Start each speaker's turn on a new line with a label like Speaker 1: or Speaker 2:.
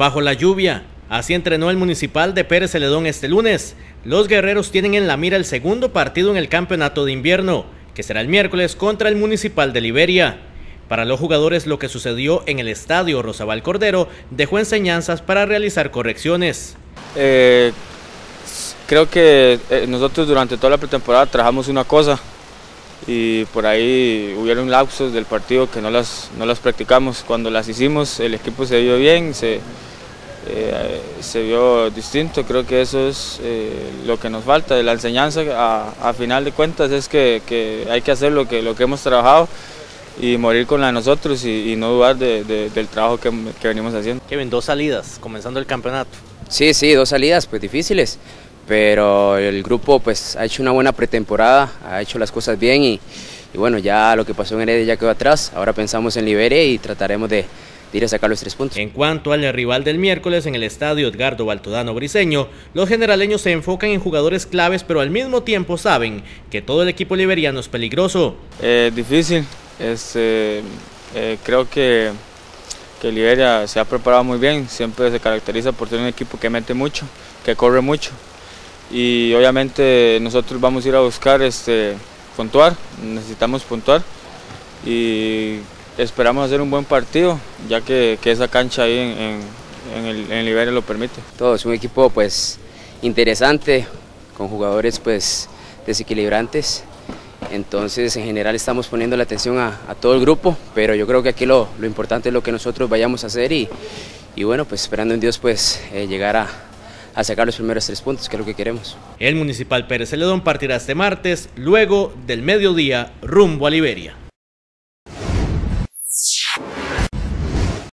Speaker 1: bajo la lluvia. Así entrenó el Municipal de Pérez Celedón este lunes. Los guerreros tienen en la mira el segundo partido en el campeonato de invierno, que será el miércoles contra el Municipal de Liberia. Para los jugadores, lo que sucedió en el estadio Rosabal Cordero dejó enseñanzas para realizar correcciones.
Speaker 2: Creo que nosotros durante toda la pretemporada trabajamos una cosa y por ahí hubieron lapsos del partido que no las practicamos. Cuando las hicimos el equipo se vio bien, se vio distinto. Creo que eso es lo que nos falta. La enseñanza a final de cuentas es que hay que hacer lo que hemos trabajado y morir con la de nosotros y no dudar del trabajo que venimos haciendo.
Speaker 1: Kevin, 2 salidas comenzando el campeonato.
Speaker 3: Sí, 2 salidas pues difíciles, pero el grupo pues ha hecho una buena pretemporada, ha hecho las cosas bien y bueno, ya lo que pasó en Heredia ya quedó atrás. Ahora pensamos en Liberia y trataremos de ir a sacar los 3 puntos.
Speaker 1: En cuanto al rival del miércoles en el estadio Edgardo Baltodano Briceño, los generaleños se enfocan en jugadores claves, pero al mismo tiempo saben que todo el equipo liberiano es peligroso.
Speaker 2: Difícil, creo que Liberia se ha preparado muy bien, siempre se caracteriza por ser un equipo que mete mucho, que corre mucho y obviamente nosotros vamos a ir a buscar puntuar, necesitamos puntuar y esperamos hacer un buen partido, ya que esa cancha ahí en Liberia lo permite.
Speaker 3: Todo es un equipo pues interesante, con jugadores pues desequilibrantes, entonces en general estamos poniendo la atención a todo el grupo, pero yo creo que aquí lo importante es lo que nosotros vayamos a hacer y bueno, pues esperando en Dios pues llegar a sacar los primeros 3 puntos, que es lo que queremos.
Speaker 1: El Municipal Pérez Celedón partirá este martes, luego del mediodía, rumbo a Liberia.